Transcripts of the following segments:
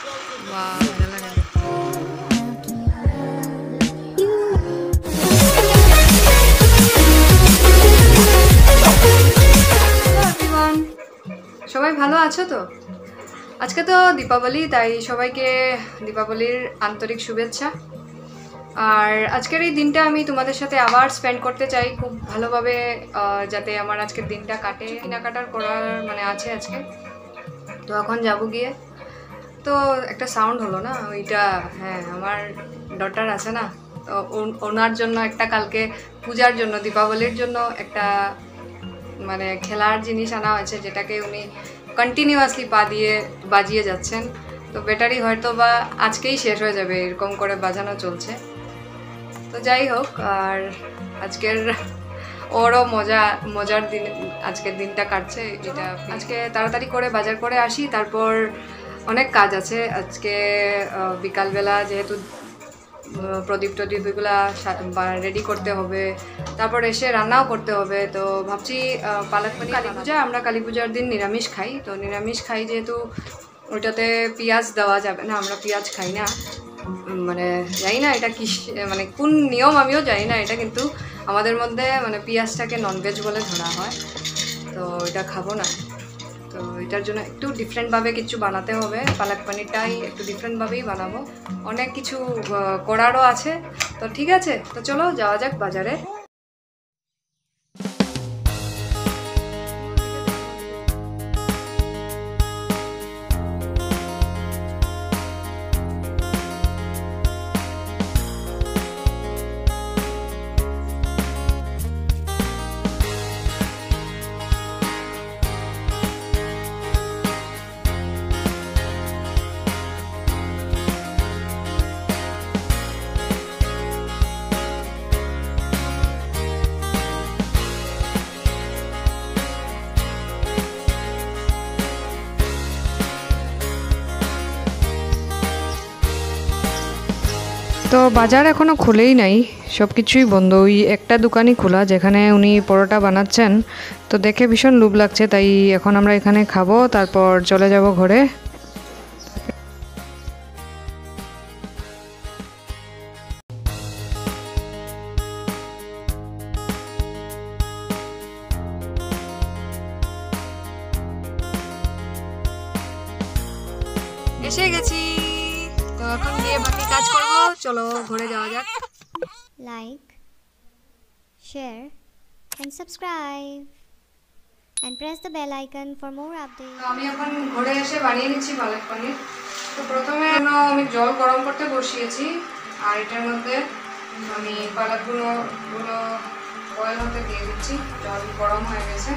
वाह मजा लगा সবাই ভালো আছো তো? আজকে তো দীপাবলি, তাই সবাইকে দীপাবলির আন্তরিক শুভেচ্ছা। আর আজকের এই দিনটা আমি তোমাদের সাথে আবার স্পেন্ড করতে চাই খুব ভালোভাবে, যাতে আমার আজকের দিনটা কাটে। কেনাকাটার করার মানে আছে আজকে, তো এখন যাবো গিয়ে। তো একটা সাউন্ড হলো না ওইটা, হ্যাঁ আমার ডটার আছে না, তো ওনার জন্য একটা কালকে পূজার জন্য দীপাবলির জন্য একটা মানে খেলার জিনিস আনা হয়েছে, যেটাকে উনি কন্টিনিউয়াসলি পা দিয়ে বাজিয়ে যাচ্ছেন। তো ব্যাটারি হয়তো বা আজকেই শেষ হয়ে যাবে, এরকম করে বাজানো চলছে। তো যাই হোক, আর আজকের ওরও মজার দিন, আজকের দিনটা কাটছে। এটা আজকে তাড়াতাড়ি করে বাজার করে আসি, তারপর অনেক কাজ আছে আজকে। বিকালবেলা যেহেতু প্রদীপ টদীপ এগুলো রেডি করতে হবে, তারপর এসে রান্নাও করতে হবে। তো ভাবছি পালক পানির কালী পূজা, আমরা কালী পূজার দিন নিরামিষ খাই। তো নিরামিষ খাই যেহেতু ওইটাতে পেঁয়াজ দেওয়া যাবে না, আমরা পেঁয়াজ খাই না। মানে জানি না এটা কি মানে কোন নিয়ম, আমিও জানি না এটা, কিন্তু আমাদের মধ্যে মানে পেঁয়াজটাকে ননভেজ বলে ধরা হয়, তো এটা খাবো না। তো এটার জন্য একটু ডিফারেন্টভাবে কিছু বানাতে হবে, পালক পনিরটাই একটু ডিফারেন্টভাবেই বানাবো। অনেক কিছু করারও আছে। তো ঠিক আছে, তো চলো যাওয়া যাক বাজারে। তো বাজার এখনো খুলেই নাই, সব কিছুই বন্ধ। ওই একটা দোকানই খোলা যেখানে উনি পরোটা বানাচ্ছেন। তো দেখে ভীষণ লোভ লাগছে, তাই এখন আমরা এখানে খাবো, তারপর চলে যাব ঘরে। এসে গেছি, তো এখন গিয়ে বাকি কাজ করব। চলো ঘরে যাওয়া যাক। Like, share and subscribe and press the bell icon for more updates. তো আমি এখন ঘরে এসে বানিয়ে নিচ্ছি পালক পনির। তো প্রথমে আমি জল গরম করতে বসিয়েছি, আর এটার মধ্যে আমি পালকগুলো বয়েল হতে দিয়ে দিচ্ছি। জল গরম হয়ে গেছে।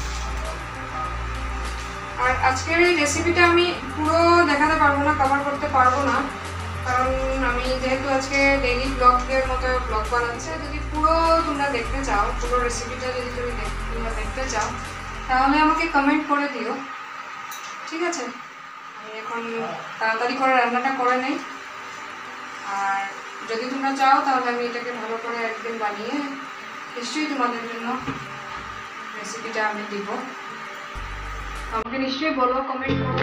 আর আজকের এই রেসিপিটা আমি পুরো দেখাতে পারবো না, কভার করতে পারবো না, কারণ আমি যেহেতু আজকে ডেইলি ব্লগের মতো ব্লগ বানাচ্ছি। যদি পুরো তোমরা দেখতে চাও, পুরো রেসিপিটা যদি তোমরা দেখতে চাও, তাহলে আমাকে কমেন্ট করে দিও, ঠিক আছে? আমি এখন তাড়াতাড়ি করে রান্নাটা করে নেই। আর যদি তোমরা চাও তাহলে আমি এটাকে ভালো করে একদিন বানিয়ে নিশ্চয়ই তোমাদের জন্য রেসিপিটা আমি দিব। আমাকে নিশ্চয়ই বলো, কমেন্ট করো।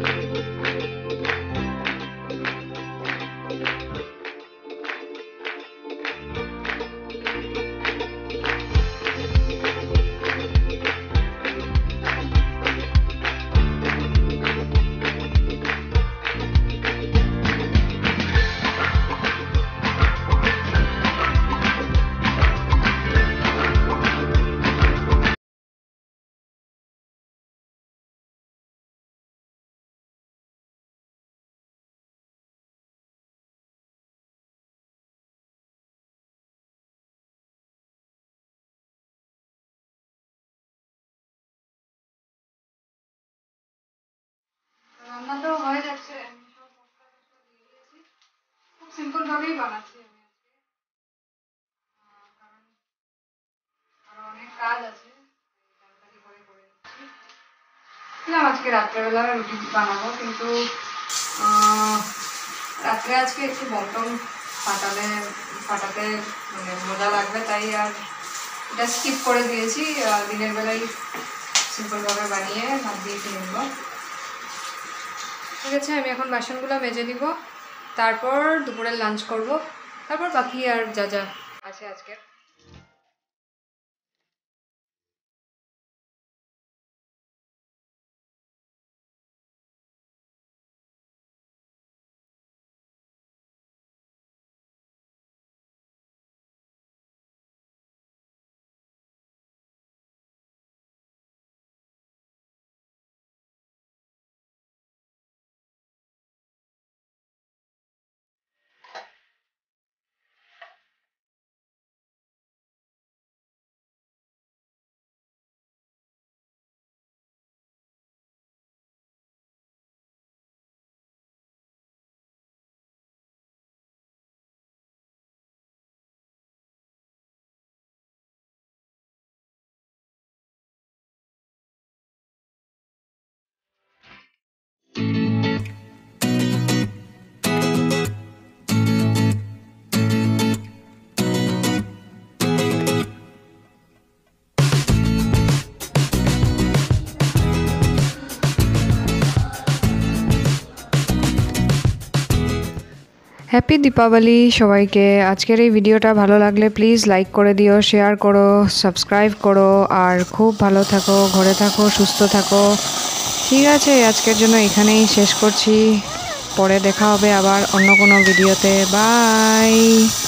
রান্না তো হয়ে যাচ্ছে, আমি সব মশলা টশলা দিয়ে দিয়েছি। খুব সিম্পল ভাবেই বানাচ্ছি আমি আজকে, কারণ আরো অনেক কাজ আছে, তাড়াতাড়ি করে করে নিচ্ছি। আজকে রাত্রেবেলা রুটি বানাবো, কিন্তু রাত্রে আজকে একটু বটম ফাটাতে মানে মজা লাগবে, তাই আর এটা স্কিপ করে দিয়েছি। দিনের বেলায় সিম্পলভাবে বানিয়ে ভাত দিয়ে খেয়ে নেবো। ঠিক আছে, আমি এখন বাসনগুলো মেজে নিব, তারপর দুপুরের লাঞ্চ করব, তারপর বাকি আর যা যা আছে আজকে। হ্যাপি দীপাবলি সবাইকে। আজকের এই ভিডিওটা ভালো লাগলে প্লিজ লাইক করে দিও, শেয়ার করো, সাবস্ক্রাইব করো, আর খুব ভালো থাকো, ঘরে থাকো, সুস্থ থাকো। ঠিক আছে, আজকের জন্য এখানেই শেষ করছি। পরে দেখা হবে আবার অন্য কোনো ভিডিওতে। বাই।